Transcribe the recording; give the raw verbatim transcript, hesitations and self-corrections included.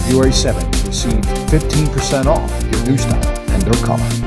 February seventh, receive fifteen percent off your new style and their color.